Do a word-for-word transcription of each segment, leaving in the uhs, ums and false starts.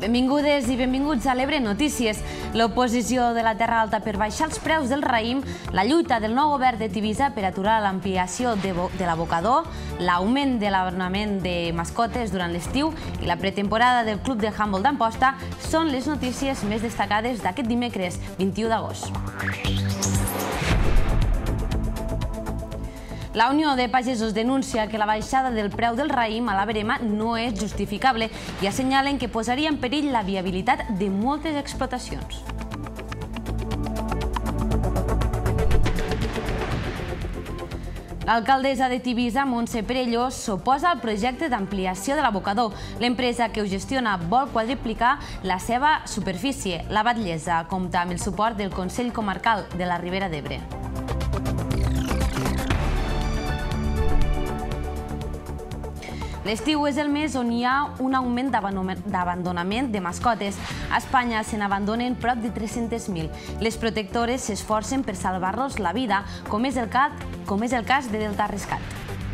Benvingudes i benvinguts a l'Ebre Notícies. L'oposició de la Terra Alta per baixar els preus del raïm, la lluita del nou govern de Tivissa per aturar l'ampliació de l'abocador, l'augment de l'abonament de mascotes durant l'estiu i la pretemporada del Club de Handbol d'Amposta són les notícies més destacades d'aquest dimecres, vint-i-u d'agost. La Unió de Pagesos denuncia que la baixada del preu del raïm a la verema no és justificable i assenyalen que posaria en perill la viabilitat de moltes explotacions. L'alcaldessa de Tivissa, Montse Perelló, s'oposa al projecte d'ampliació de l'abocador. L'empresa que ho gestiona vol quadriplicar la seva superfície. La batllessa compta amb el suport del Consell Comarcal de la Ribera d'Ebre. L'estiu és el mes on hi ha un augment d'abandonament de mascotes. A Espanya se n'abandonen prop de tres-centes mil. Les protectores s'esforcen per salvar-los la vida, com és el cas de Delta Rescat.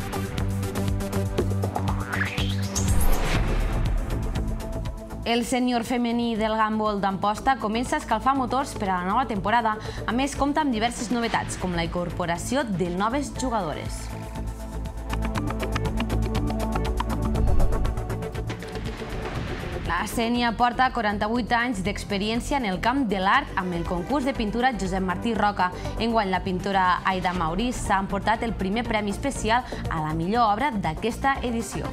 El sènior femení del handbol d'Amposta comença a escalfar motors per a la nova temporada. A més, compta amb diverses novetats, com la incorporació de noves jugadores. La Sénia porta quaranta-vuit anys d'experiència en el camp de l'art amb el concurs de pintura Josep Martí Roca. Enguany, la pintora Aida Mauriç s'ha emportat el primer premi especial a la millor obra d'aquesta edició.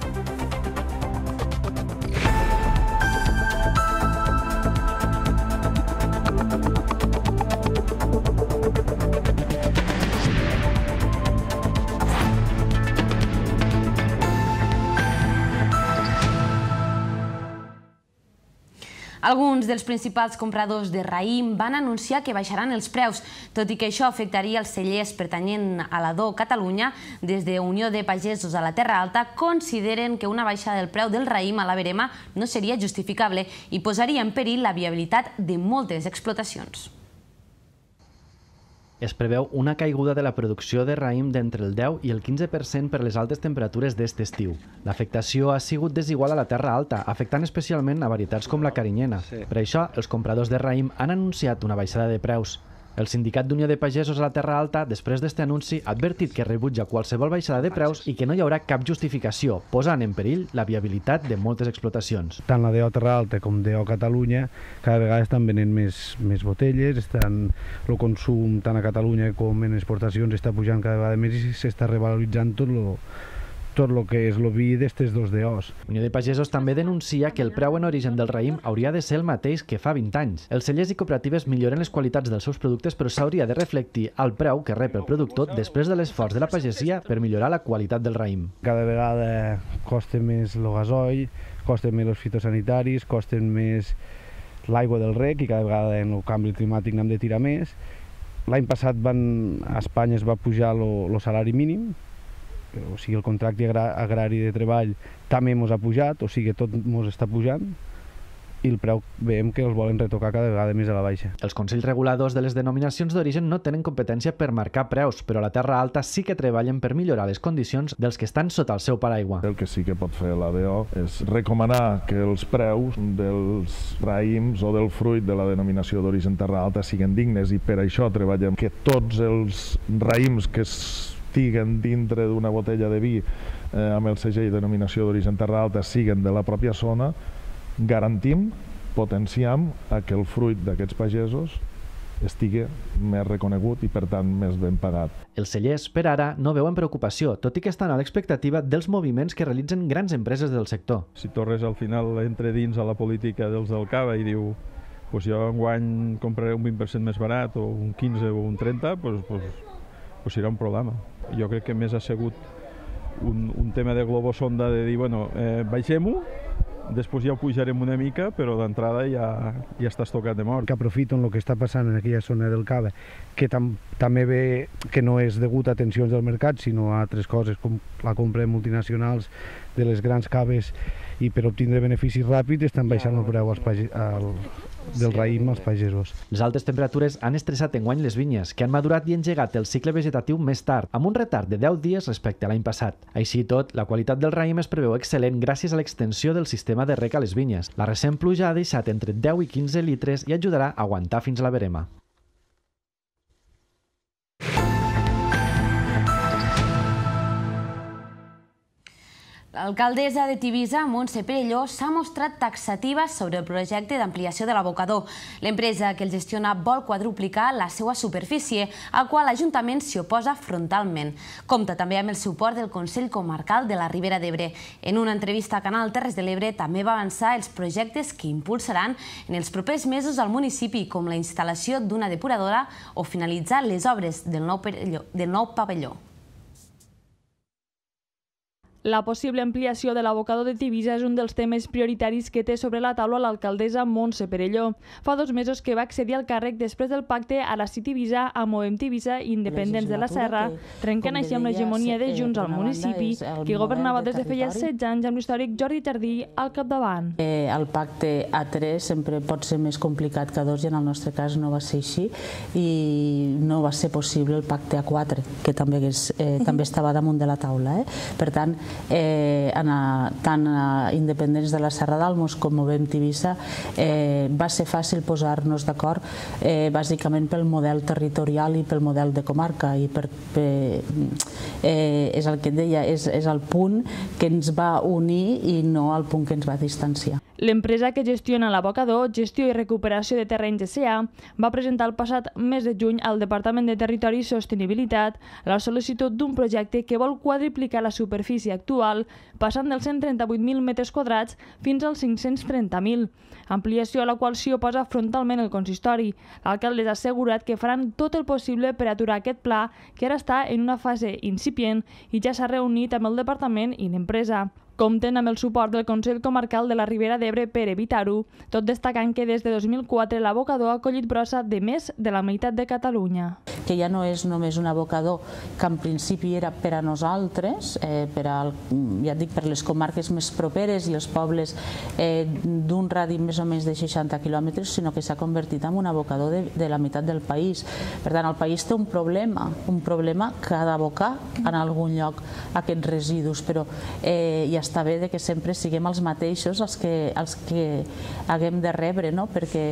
Alguns dels principals compradors de raïm van anunciar que baixaran els preus, tot i que això afectaria els cellers pertanyent a la D O Catalunya. Des de Unió de Pagesos a la Terra Alta consideren que una baixada del preu del raïm a la verema no seria justificable i posaria en perill la viabilitat de moltes explotacions. Es preveu una caiguda de la producció de raïm d'entre el deu i el quinze per cent per les altes temperatures d'aquest estiu. L'afectació ha sigut desigual a la Terra Alta, afectant especialment a varietats com la carinyena. Per això, els compradors de raïm han anunciat una baixada de preus. El Sindicat d'Unió de Pagesos a la Terra Alta, després d'aquest anunci, ha advertit que rebutja qualsevol baixada de preus i que no hi haurà cap justificació, posant en perill la viabilitat de moltes explotacions. Tant la D O Terra Alta com D O Catalunya cada vegada estan venent més, més botelles, estan, el consum tant a Catalunya com en exportacions està pujant cada vegada més i s'està revaloritzant tot el tot el que és el vi d'estes dos D Os. Unió de Pagesos també denuncia que el preu en origen del raïm hauria de ser el mateix que fa vint anys. Els cellers i cooperatives milloren les qualitats dels seus productes, però s'hauria de reflectir al preu que rep el productor després de l'esforç de la pagesia per millorar la qualitat del raïm. Cada vegada costa més el gasoil, costen més els fitosanitaris, costen més l'aigua del reg i cada vegada en el canvi climàtic n'hem de tirar més. L'any passat van, a Espanya es va pujar el salari mínim, o sigui, el contracte agrari de treball també ens ha pujat, o sigui, tot ens està pujant i el preu veiem que els volen retocar cada vegada més a la baixa. Els consells reguladors de les denominacions d'origen no tenen competència per marcar preus, però a la Terra Alta sí que treballen per millorar les condicions dels que estan sota el seu paraigua. El que sí que pot fer la D O és recomanar que els preus dels raïms o del fruit de la denominació d'origen Terra Alta siguin dignes i per això treballem que tots els raïms que estiguen dintre d'una botella de vi eh, amb el segell de denominació d'origen Terra Alta siguen de la pròpia zona, garantim, potenciem a que el fruit d'aquests pagesos estigui més reconegut i, per tant, més ben pagat. Els cellers, per ara, no veuen preocupació, tot i que estan a l'expectativa dels moviments que realitzen grans empreses del sector. Si Torres al final entra dins a la política dels del Cava i diu pues jo enguany compraré un vint per cent més barat o un quinze o un trenta, pues, pues, pues serà un problema. Jo crec que més ha sigut un, un tema de globosonda de dir, bueno, eh, baixem-ho, després ja ho pujarem una mica, però d'entrada ja, ja estàs tocat de mort. Que aprofiten el que està passant en aquella zona del Cava, que tam, també ve que no és degut a tensions del mercat, sinó a altres coses com la compra de multinacionals de les grans caves i per obtindre beneficis ràpids estan baixant el preu als, al, del raïm als pagesos. Les altes temperatures han estressat enguany les vinyes, que han madurat i engegat el cicle vegetatiu més tard, amb un retard de deu dies respecte a l'any passat. Així i tot, la qualitat del raïm es preveu excel·lent gràcies a l'extensió del sistema de reg a les vinyes. La recent pluja ha deixat entre deu i quinze litres i ajudarà a aguantar fins a la verema. L'alcaldessa de Tivisa, Montse Perelló, s'ha mostrat taxativa sobre el projecte d'ampliació de l'abocador. L'empresa que el gestiona vol quadruplicar la seva superfície, al qual l'Ajuntament s'hi oposa frontalment. Compta també amb el suport del Consell Comarcal de la Ribera d'Ebre. En una entrevista a Canal Terres de l'Ebre també va avançar els projectes que impulsaran en els propers mesos al municipi, com la instal·lació d'una depuradora o finalitzar les obres del nou pavelló. La possible ampliació de l'abocador de Tivisa és un dels temes prioritaris que té sobre la taula l'alcaldessa Montse Perelló. Fa dos mesos que va accedir al càrrec després del pacte a la City-Visa amb Movem Tivisa i Independents de la Serra, trencant així amb l'hegemonia de Junts al municipi, que governava des de feia setze anys amb l'històric Jordi Tardí al capdavant. El pacte a tres sempre pot ser més complicat que a dos i en el nostre cas no va ser així i no va ser possible el pacte a quatre, que també estava damunt de la taula. Per tant, Eh, en a, tant a Independents de la Serra d'Almos com Movem Tivisa eh, va ser fàcil posar-nos d'acord eh, bàsicament pel model territorial i pel model de comarca i per, per, eh, és el que et deia, és, és el punt que ens va unir i no el punt que ens va distanciar. L'empresa que gestiona l'abocador, Gestió i Recuperació de Terrenys S A, va presentar el passat mes de juny al Departament de Territori i Sostenibilitat la sol·licitud d'un projecte que vol quadriplicar la superfície actual, passant dels cent trenta-vuit mil metres quadrats fins als cinc-cents trenta mil, ampliació a la qual s'hi oposa frontalment el consistori. L'alcalde ha assegurat que faran tot el possible per aturar aquest pla, que ara està en una fase incipient i ja s'ha reunit amb el departament i l'empresa. Compten amb el suport del Consell Comarcal de la Ribera d'Ebre per evitar-ho, tot destacant que des de dos mil quatre l'abocador ha acollit brossa de més de la meitat de Catalunya. Que ja no és només un abocador que en principi era per a nosaltres, eh, per a, ja dic, per les comarques més properes i els pobles eh, d'un radi més o menys de seixanta quilòmetres, sinó que s'ha convertit en un abocador de, de la meitat del país. Per tant, el país té un problema, un problema que ha d'abocar en algun lloc aquests residus, però eh, ja està bé que sempre siguem els mateixos els que, els que haguem de rebre, no? Perquè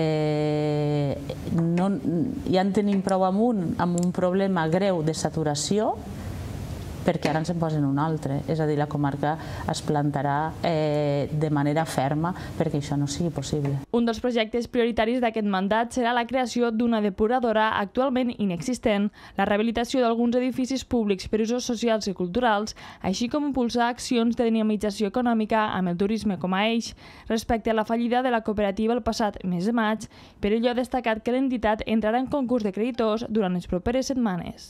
eh, no, ja en tenim prou amunt amb un problema greu de saturació, perquè ara ens en posen un altre. És a dir, la comarca es plantarà eh, de manera ferma perquè això no sigui possible. Un dels projectes prioritaris d'aquest mandat serà la creació d'una depuradora actualment inexistent, la rehabilitació d'alguns edificis públics per usos socials i culturals, així com impulsar accions de dinamització econòmica amb el turisme com a eix. Respecte a la fallida de la cooperativa el passat mes de maig, Perelló ha destacat que l'entitat entrarà en concurs de creditors durant les properes setmanes.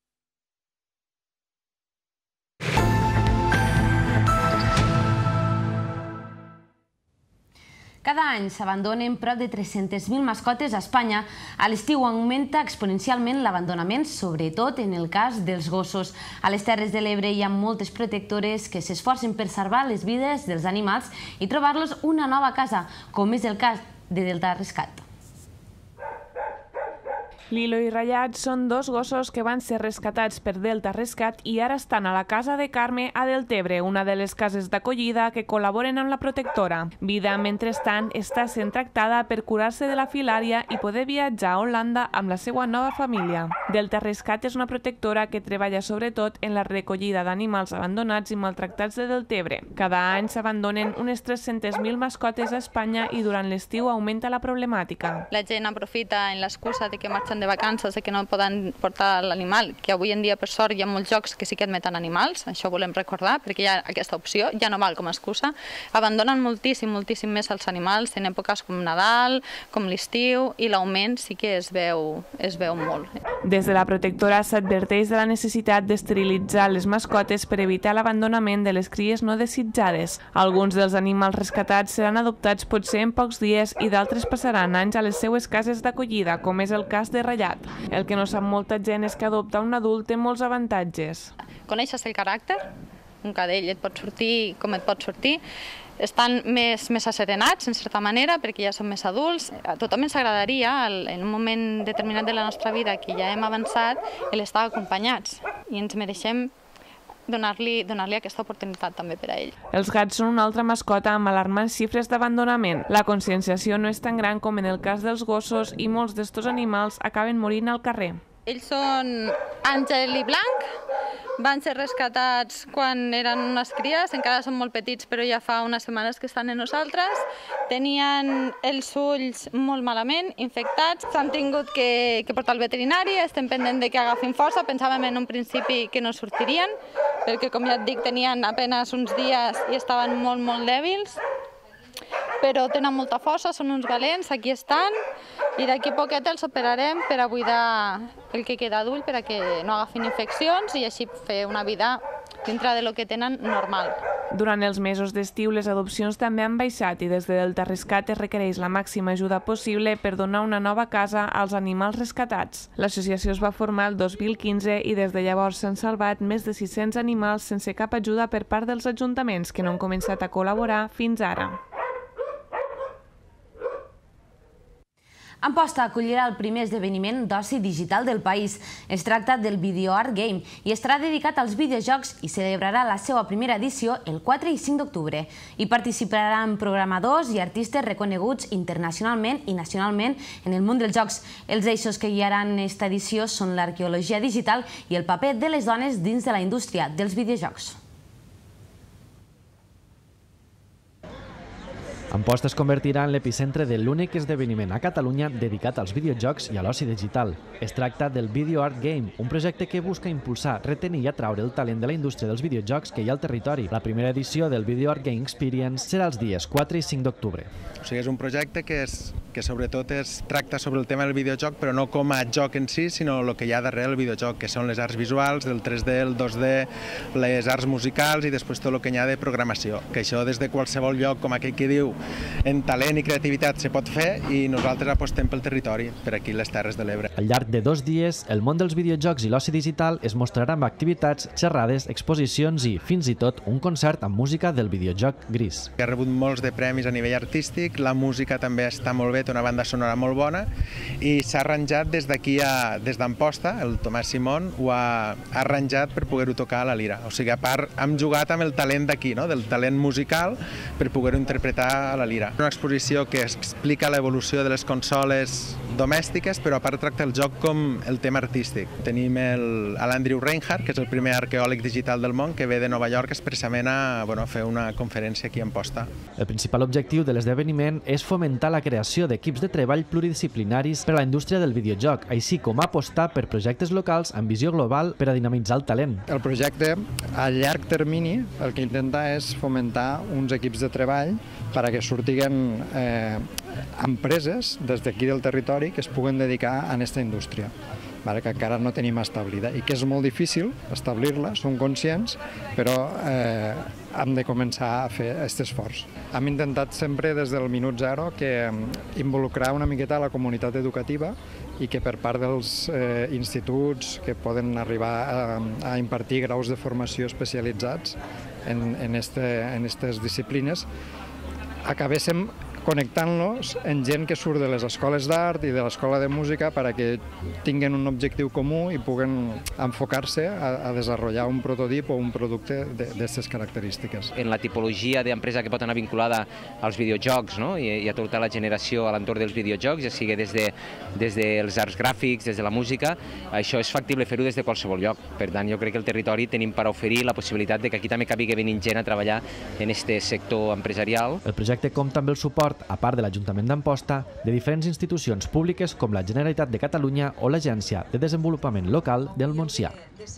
Cada any s'abandonen prop de tres-centes mil mascotes a Espanya. A l'estiu augmenta exponencialment l'abandonament, sobretot en el cas dels gossos. A les Terres de l'Ebre hi ha moltes protectores que s'esforcen per salvar les vides dels animals i trobar-los una nova casa, com és el cas de Delta Rescat. Lilo i Rayat són dos gossos que van ser rescatats per Delta Rescat i ara estan a la casa de Carme a Deltebre, una de les cases d'acollida que col·laboren amb la protectora. Vida, mentrestant, està sent tractada per curar-se de la filària i poder viatjar a Holanda amb la seva nova família. Delta Rescat és una protectora que treballa sobretot en la recollida d'animals abandonats i maltractats de Deltebre. Cada any s'abandonen unes tres-centes mil mascotes a Espanya i durant l'estiu augmenta la problemàtica. La gent aprofita en l'excusa de que marxen de vacances i que no poden portar l'animal, que avui en dia, per sort, hi ha molts jocs que sí que admeten animals, això ho volem recordar, perquè hi ha aquesta opció, ja no val com a excusa. Abandonen moltíssim, moltíssim més els animals en èpoques com Nadal, com l'estiu, i l'augment sí que es veu, es veu molt. Des de la protectora s'adverteix de la necessitat d'esterilitzar les mascotes per evitar l'abandonament de les cries no desitjades. Alguns dels animals rescatats seran adoptats potser en pocs dies i d'altres passaran anys a les seues cases d'acollida, com és el cas de Rayat. El que no sap molta gent és que adoptar un adult té molts avantatges. Coneixes el caràcter? un cadell et pot sortir com et pot sortir. Estan més, més asserenats, en certa manera, perquè ja són més adults. A tothom ens agradaria, en un moment determinat de la nostra vida, que ja hem avançat, l'estar acompanyats. I ens mereixem donar-li donar-li aquesta oportunitat també per a ell. Els gats són una altra mascota amb alarmants xifres d'abandonament. La conscienciació no és tan gran com en el cas dels gossos i molts d'estos animals acaben morint al carrer. Ells són Àngel i Blanc, van ser rescatats quan eren unes cries, encara són molt petits però ja fa unes setmanes que estan amb nosaltres. Tenien els ulls molt malament, infectats, s'han tingut que, que portar al veterinari, estem pendents de que agafin força, pensàvem en un principi que no sortirien, perquè com ja et dic tenien apenas uns dies i estaven molt molt dèbils, però tenen molta força, són uns valents, aquí estan, i d'aquí poquet els operarem per a buidar el que queda d'ull per a que no agafin infeccions i així fer una vida dintre de lo que tenen normal. Durant els mesos d'estiu les adopcions també han baixat i des de Delta Rescat es requereix la màxima ajuda possible per donar una nova casa als animals rescatats. L'associació es va formar el dos mil quinze i des de llavors s'han salvat més de sis-cents animals sense cap ajuda per part dels ajuntaments que no han començat a col·laborar fins ara. Amposta acollirà el primer esdeveniment d'oci digital del país. Es tracta del Video Art Game i estarà dedicat als videojocs i celebrarà la seva primera edició el quatre i cinc d'octubre. Hi participaran programadors i artistes reconeguts internacionalment i nacionalment en el món dels jocs. Els eixos que guiaran aquesta edició són l'arqueologia digital i el paper de les dones dins de la indústria dels videojocs. Amposta es convertirà en l'epicentre de l'únic esdeveniment a Catalunya dedicat als videojocs i a l'oci digital. Es tracta del Video Art Game, un projecte que busca impulsar, retenir i atraure el talent de la indústria dels videojocs que hi ha al territori. La primera edició del Video Art Game Experience serà els dies quatre i cinc d'octubre. O sigui, és un projecte que, és, que sobretot es tracta sobre el tema del videojoc, però no com a joc en si, sinó el que hi ha darrere el videojoc, que són les arts visuals, del tres D, el dos D, les arts musicals i després tot el que hi ha de programació. Que això des de qualsevol lloc, com aquell que diu, en talent i creativitat se pot fer i nosaltres apostem pel territori, per aquí les Terres de l'Ebre. Al llarg de dos dies, el món dels videojocs i l'oci digital es mostrarà amb activitats, xerrades, exposicions i, fins i tot, un concert amb música del videojoc Gris. Ha rebut molts de premis a nivell artístic, la música també està molt bé, té una banda sonora molt bona i s'ha arranjat des d'aquí, des d'Amposta, el Tomàs Simón ho ha arranjat per poder-ho tocar a la lira. O sigui, a part, hem jugat amb el talent d'aquí, no? Del talent musical per poder-ho interpretar a la lira. Una exposició que explica l'evolució de les consoles domèstiques, però a part tracta el joc com el tema artístic. Tenim l'Andrew Reinhardt, que és el primer arqueòleg digital del món, que ve de Nova York expressament a, bueno, a fer una conferència aquí a Amposta. El principal objectiu de l'esdeveniment és fomentar la creació d'equips de treball pluridisciplinaris per a la indústria del videojoc, així com apostar per projectes locals amb visió global per a dinamitzar el talent. El projecte, a llarg termini, el que intenta és fomentar uns equips de treball per a que sortiguen eh, empreses des d'aquí del territori que es puguen dedicar a aquesta indústria, vale, que encara no tenim establida i que és molt difícil establir-la, som conscients, però eh, hem de començar a fer aquest esforç. Hem intentat sempre des del minut zero que involucrar una miqueta a la comunitat educativa i que per part dels eh, instituts que poden arribar a, a impartir graus de formació especialitzats en, en, este, en aquestes disciplines acabéssim connectant-los en gent que surt de les escoles d'art i de l'escola de música per a que tinguin un objectiu comú i puguen enfocar-se a, a desenvolupar un prototip o un producte d'aquestes característiques. En la tipologia d'empresa que pot anar vinculada als videojocs, no? I, i a tota la generació a l'entorn dels videojocs, ja sigui des, de, des dels arts gràfics, des de la música, això és factible fer-ho des de qualsevol lloc. Per tant, jo crec que al territori tenim per oferir la possibilitat de que aquí també acabi venint gent a treballar en aquest sector empresarial. El projecte compta amb el suport, a part de l'Ajuntament d'Amposta, de diferents institucions públiques com la Generalitat de Catalunya o l'Agència de Desenvolupament Local del Montsià.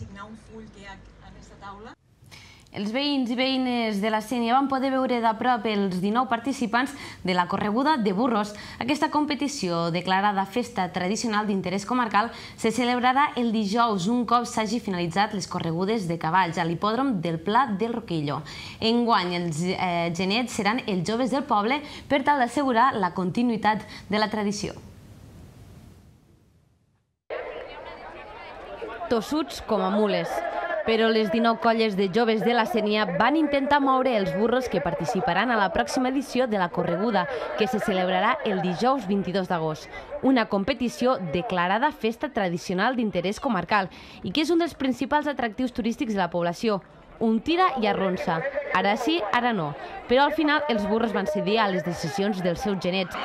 Els veïns i veïnes de la Sénia van poder veure de prop els dinou participants de la correguda de burros. Aquesta competició, declarada festa tradicional d'interès comarcal, se celebrarà el dijous, un cop s'hagi finalitzat les corregudes de cavalls a l'hipòdrom del Pla del Roquillo. Enguany, els eh, genets seran els joves del poble per tal d'assegurar la continuïtat de la tradició. Tossuts com a mules. Però les dinou colles de joves de la Sénia van intentar moure els burros que participaran a la pròxima edició de la correguda, que se celebrarà el dijous vint-i-dos d'agost. Una competició declarada festa tradicional d'interès comarcal i que és un dels principals atractius turístics de la població. Un tira i arronsa. Ara sí, ara no. Però al final els burros van cedir a les decisions dels seus genets.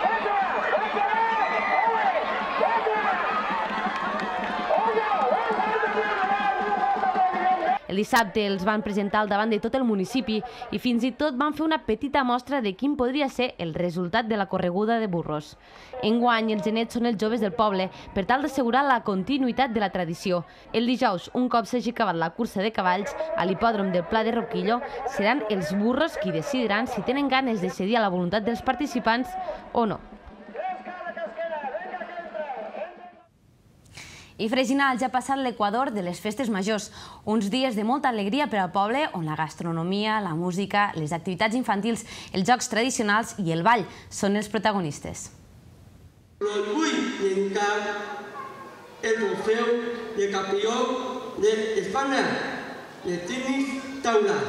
El dissabte els van presentar al davant de tot el municipi i fins i tot van fer una petita mostra de quin podria ser el resultat de la correguda de burros. Enguany, els genets són els joves del poble per tal d'assegurar la continuïtat de la tradició. El dijous, un cop s'hagi acabat la cursa de cavalls, a l'hipòdrom del Pla de Roquillo, seran els burros qui decidiran si tenen ganes de cedir a la voluntat dels participants o no. I Freginals ja ha passat l'equador de les festes majors, uns dies de molta alegria per al poble on la gastronomia, la música, les activitats infantils, els jocs tradicionals i el ball són els protagonistes. L'orgull d'Encar, el trofeu de campió d'Espanya de tenis taula.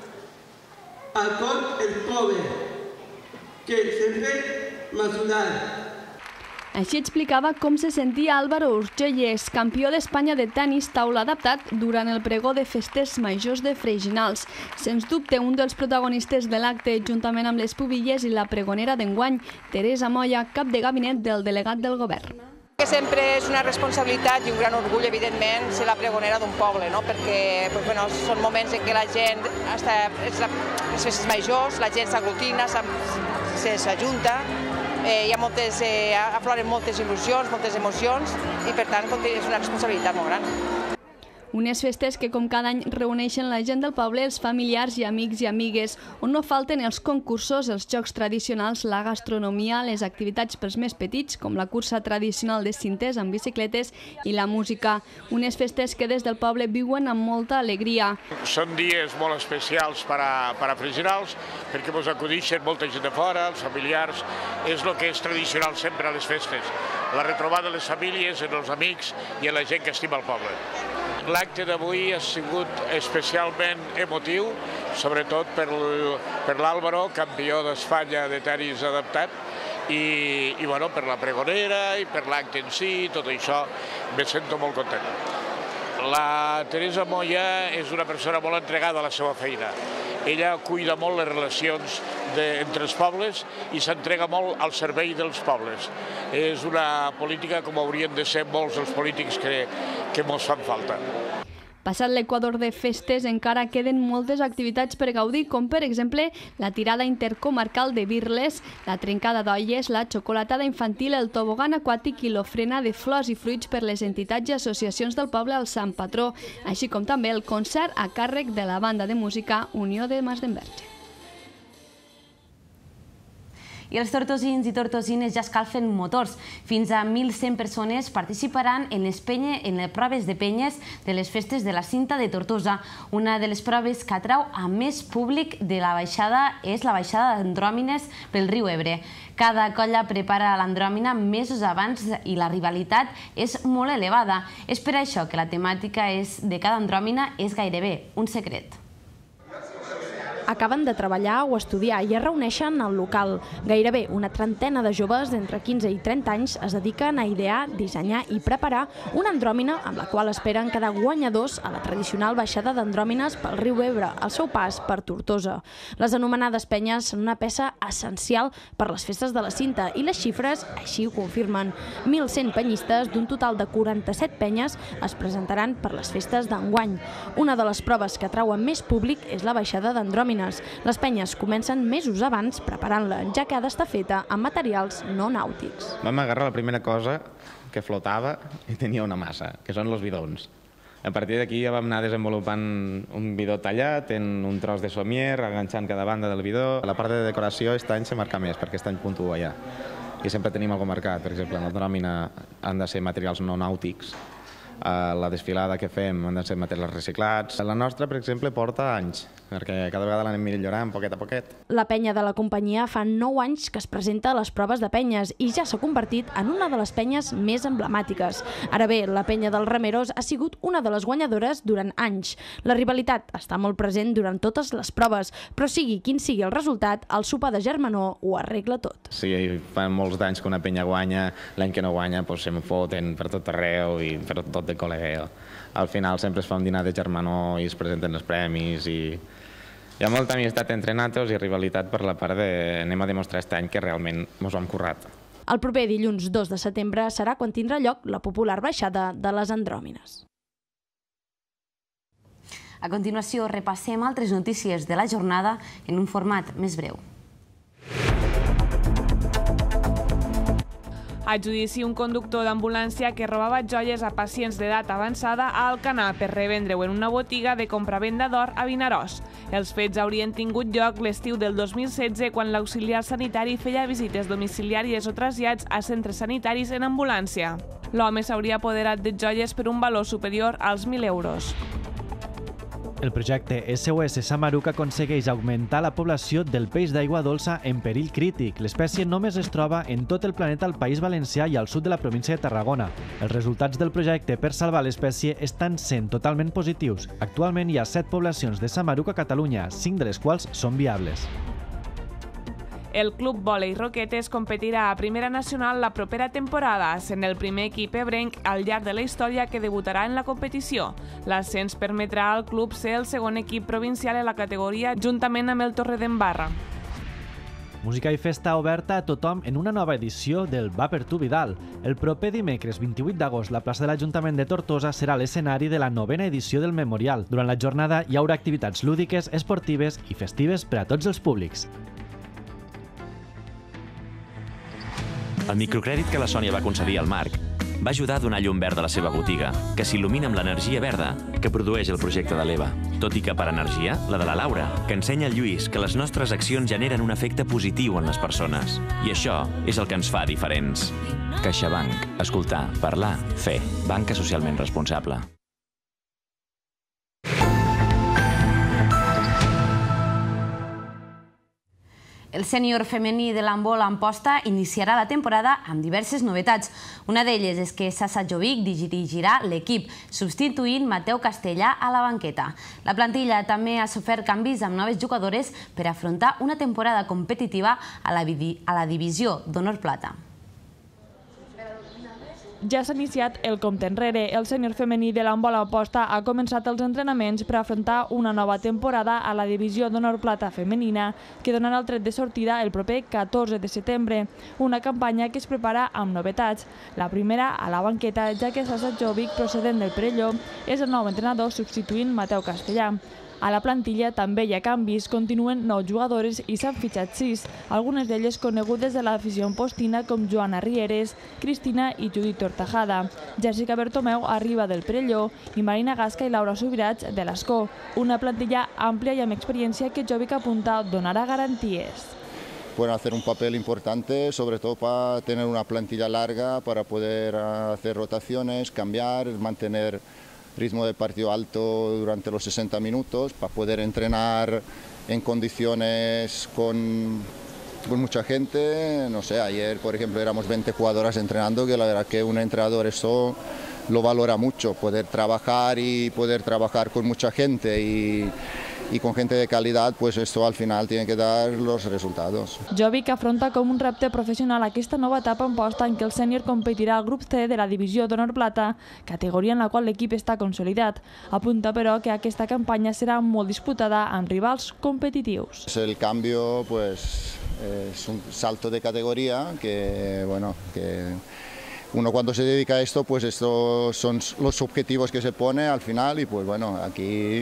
A tot el poble, que sempre m'ha ajudat. Així explicava com se sentia Álvaro Urgelles, campió d'Espanya de tenis taula adaptat durant el pregó de festes majors de Freginals. Sens dubte, un dels protagonistes de l'acte, juntament amb les pubilles i la pregonera d'enguany, Teresa Moya, cap de gabinet del delegat del govern. Sempre és una responsabilitat i un gran orgull, evidentment, ser la pregonera d'un poble, no? Perquè pues, bueno, són moments en què la gent està, és la, les festes majors, la gent s'aglutina, s'ajunta, eh, hi ha moltes, eh, afloren moltes il·lusions, moltes emocions i per tant és una responsabilitat molt gran. Unes festes que com cada any reuneixen la gent del poble, els familiars i amics i amigues, on no falten els concursos, els jocs tradicionals, la gastronomia, les activitats pels més petits, com la cursa tradicional de cintes amb bicicletes i la música. Unes festes que des del poble viuen amb molta alegria. Són dies molt especials per a, per a Freginals, perquè ens acudixen molta gent de fora, els familiars, és el que és tradicional sempre a les festes. La retrobada de les famílies, en els amics i en la gent que estima el poble. L'acte d'avui ha sigut especialment emotiu, sobretot per l'Álvaro, campió d'Espanya de tenis adaptat, i, i bueno, per la pregonera i per l'acte en si, tot això, me sento molt content. La Teresa Moya és una persona molt entregada a la seva feina. Ella cuida molt les relacions de, entre els pobles i s'entrega molt al servei dels pobles. És una política com haurien de ser molts els polítics que, que mos fan falta. Passat l'equador de festes, encara queden moltes activitats per gaudir, com per exemple la tirada intercomarcal de birles, la trencada d'olles, la xocolatada infantil, el tobogan aquàtic i l'ofrena de flors i fruits per les entitats i associacions del poble al Sant Patró, així com també el concert a càrrec de la banda de música Unió de Masdenverge. I els tortosins i tortosines ja escalfen motors. Fins a mil cent persones participaran en les, penye, en les proves de penyes de les festes de la Cinta de Tortosa. Una de les proves que atrau a més públic de la baixada és la baixada d'andròmines pel riu Ebre. Cada colla prepara l'andròmina mesos abans i la rivalitat és molt elevada. És per això que la temàtica és de cada andròmina és gairebé un secret. Acaben de treballar o estudiar i es reuneixen al local. Gairebé una trentena de joves d'entre quinze i trenta anys es dediquen a idear, dissenyar i preparar una andròmina amb la qual esperen quedar guanyadors a la tradicional baixada d'andròmines pel riu Ebre, al seu pas per Tortosa. Les anomenades penyes són una peça essencial per les festes de la Cinta i les xifres així ho confirmen. mil cent penyistes d'un total de quaranta-set penyes es presentaran per les festes d'enguany. Una de les proves que atrauen més públic és la baixada d'andròmines. Les penyes comencen mesos abans preparant-la, ja que ha d'estar feta amb materials no nàutics. Vam agarrar la primera cosa que flotava i tenia una massa, que són els bidons. A partir d'aquí ja vam anar desenvolupant un bidó tallat en un tros de somier, enganxant cada banda del bidó. La part de decoració aquest any se marca més, perquè aquest any puntua ja. I sempre tenim algo marcat, per exemple, en l'andròmina han de ser materials no nàutics, la desfilada que fem han de ser materials reciclats. La nostra, per exemple, porta anys. perquè cada vegada l'anem millorant poquet a poquet. La penya de la companyia fa nou anys que es presenta a les proves de penyes i ja s'ha convertit en una de les penyes més emblemàtiques. Ara bé, la penya dels remeros ha sigut una de les guanyadores durant anys. La rivalitat està molt present durant totes les proves, però sigui quin sigui el resultat, el sopar de germanor ho arregla tot. Sí, fa molts d'anys que una penya guanya, l'any que no guanya doncs se'm foten per tot arreu i per tot de col·legueo. Al final sempre es fa un dinar de germanor i es presenten els premis i hi ha molta amistat entre natos i rivalitat per la part de anem a demostrar aquest any que realment mos ho hem currat. El proper dilluns dos de setembre serà quan tindrà lloc la popular baixada de les Andròmines. A continuació repassem altres notícies de la jornada en un format més breu. A judici, un conductor d'ambulància que robava joies a pacients d'edat avançada a Alcanar per revendre-ho en una botiga de compravenda d'or a Vinaròs. Els fets haurien tingut lloc l'estiu del dos mil setze quan l'auxiliar sanitari feia visites domiciliàries o trasllats a centres sanitaris en ambulància. L'home s'hauria apoderat de joies per un valor superior als mil euros. El projecte S O S Samaruc aconsegueix augmentar la població del peix d'aigua dolça en perill crític. L'espècie només es troba en tot el planeta al País Valencià i al sud de la província de Tarragona. Els resultats del projecte per salvar l'espècie estan sent totalment positius. Actualment hi ha set poblacions de Samaruc a Catalunya, cinc de les quals són viables. El Club Vòlei Roquetes competirà a Primera Nacional la propera temporada, sent el primer equip ebrenc al llarg de la història que debutarà en la competició. L'ascens permetrà al club ser el segon equip provincial en la categoria juntament amb el Torredembarra. Música i festa oberta a tothom en una nova edició del Va per tu Vidal. El proper dimecres vint-i-vuit d'agost la plaça de l'Ajuntament de Tortosa serà l'escenari de la novena edició del Memorial. Durant la jornada hi haurà activitats lúdiques, esportives i festives per a tots els públics. El microcrèdit que la Sònia va concedir al Marc va ajudar a donar llum verda a la seva botiga, que s'il·lumina amb l'energia verda que produeix el projecte de l'Eva. Tot i que per energia, la de la Laura, que ensenya al Lluís que les nostres accions generen un efecte positiu en les persones. I això és el que ens fa diferents. CaixaBank. Escoltar, parlar, fer. Banca socialment responsable. El sènior femení de l'handbol Amposta iniciarà la temporada amb diverses novetats. Una d'elles és que Sasa Jovic dirigirà l'equip, substituint Mateu Castellà a la banqueta. La plantilla també ha sofert canvis amb noves jugadores per afrontar una temporada competitiva a la divisió d'honor plata. Ja s'ha iniciat el compte enrere. El sènior femení de l'handbol Amposta ha començat els entrenaments per afrontar una nova temporada a la divisió d'honor plata femenina que donarà el tret de sortida el proper catorze de setembre. Una campanya que es prepara amb novetats. La primera a la banqueta, ja que Sasa Jovic, procedent del Perelló, és el nou entrenador substituint Mateu Castellà. A la plantilla també hi ha canvis, continuen nou jugadores i s'han fitxat sis, algunes d'elles conegudes de l'afició ampostina com Joana Rieres, Cristina i Judit Tortajada. Jessica Bertomeu arriba del Perelló i Marina Gasca i Laura Subirats de l'Escó. Una plantilla àmplia i amb experiència que Jovic apunta donarà garanties. Pueden hacer un papel importante, sobre todo para tener una plantilla larga, para poder hacer rotaciones, cambiar, mantener ritmo de partido alto durante los sesenta minutos, para poder entrenar en condiciones con, con mucha gente. No sé, ayer por ejemplo éramos veinte jugadoras entrenando, que la verdad que un entrenador eso lo valora mucho, poder trabajar y poder trabajar con mucha gente y y con gente de calidad, pues esto al final tiene que dar los resultados. Jovic afronta com un repte professional aquesta nova etapa en posta en què el sènior competirà al grup C de la divisió d'honor plata, categoria en la qual l'equip està consolidat. Apunta, però, que aquesta campanya serà molt disputada amb rivals competitius. El cambio, pues, es un salto de categoría que, bueno, que uno cuando se dedica a esto, pues estos son los objetivos que se pone al final y, pues bueno, aquí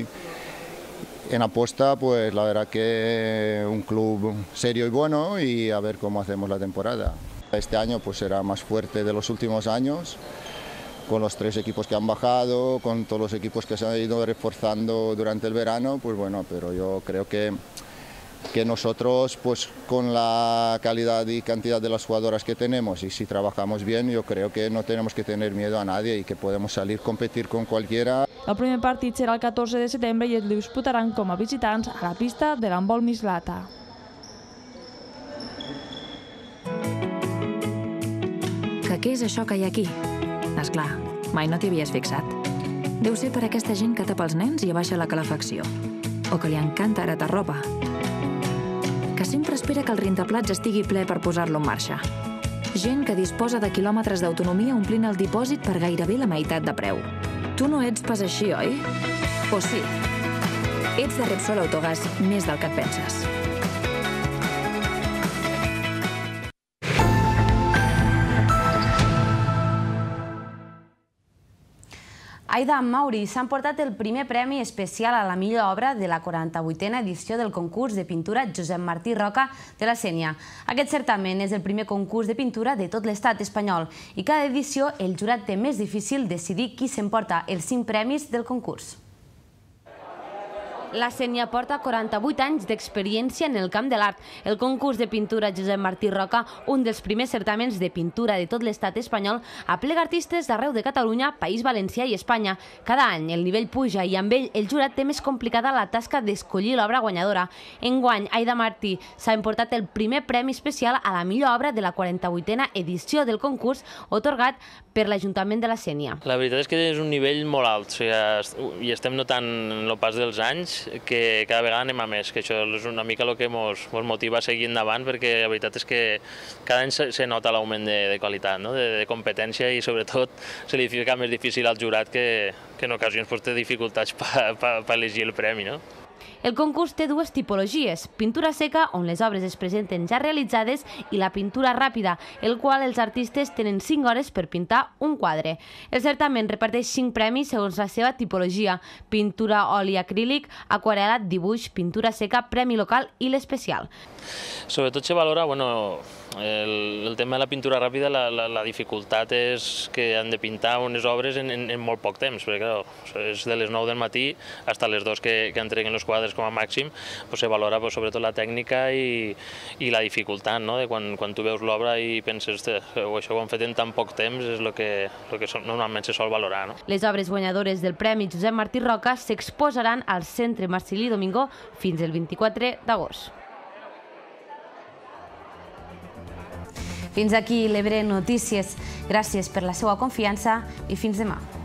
en Amposta, pues la verdad que un club serio y bueno y a ver cómo hacemos la temporada. Este año pues será más fuerte de los últimos años, con los tres equipos que han bajado, con todos los equipos que se han ido reforzando durante el verano, pues bueno, pero yo creo que, que nosotros pues con la calidad y cantidad de las jugadoras que tenemos y si trabajamos bien, yo creo que no tenemos que tener miedo a nadie y que podemos salir a competir con cualquiera. El primer partit serà el catorze de setembre i es disputaran com a visitants a la pista de l'handbol Mislata. Que què és això que hi ha aquí? Esclar, mai no t'hi havies fixat. Deu ser per aquesta gent que tapa els nens i abaixa la calefacció. O que li encanta heretar roba. Que sempre espera que el rentaplats estigui ple per posar-lo en marxa. Gent que disposa de quilòmetres d'autonomia omplint el dipòsit per gairebé la meitat de preu. Tu no ets pas així, oi? O sí? Ets de Repsol Autogàs més del que et penses. Aida Mauri s'ha emportat el primer premi especial a la millor obra de la quaranta-vuitena edició del concurs de pintura Josep Martí Roca de la Sénia. Aquest certamen és el primer concurs de pintura de tot l'estat espanyol i cada edició el jurat té més difícil decidir qui s'emporta els cinc premis del concurs. La Sénia porta quaranta-vuit anys d'experiència en el camp de l'art. El concurs de pintura Josep Martí Roca, un dels primers certaments de pintura de tot l'estat espanyol, aplega artistes d'arreu de Catalunya, País Valencià i Espanya. Cada any el nivell puja i amb ell el jurat té més complicada la tasca d'escollir l'obra guanyadora. Enguany, Aida Martí s'ha emportat el primer premi especial a la millor obra de la quaranta-vuitena edició del concurs, otorgat per l'Ajuntament de la Sénia. La veritat és que és un nivell molt alt, o sigui, i estem notant en el pas dels anys que cada vegada anem a més, que això és una mica el que ens motiva a seguir endavant, perquè la veritat és que cada any se nota l'augment de qualitat, de competència, i sobretot se li fa més difícil al jurat que en ocasions té dificultats per elegir el premi. El concurs té dues tipologies, pintura seca, on les obres es presenten ja realitzades, i la pintura ràpida, el qual els artistes tenen cinc hores per pintar un quadre. El certamen reparteix cinc premis segons la seva tipologia: pintura, oli acrílic, aquarel·la, dibuix, pintura seca, premi local i l'especial. Sobretot se valora, bueno, el tema de la pintura ràpida, la dificultat és que han de pintar unes obres en molt poc temps, perquè clar, és de les nou del matí fins a les dues que entreguen els quadres com a màxim, se valora sobretot la tècnica i la dificultat, de quan tu veus l'obra i penses que això ho han fet en tan poc temps, és el que normalment se sol valorar. Les obres guanyadores del Premi Josep Martí Roca s'exposaran al Centre Marcel·lí Domingo fins el vint-i-quatre d'agost. Fins aquí l'Ebre Notícies. Gràcies per la seva confiança i fins demà.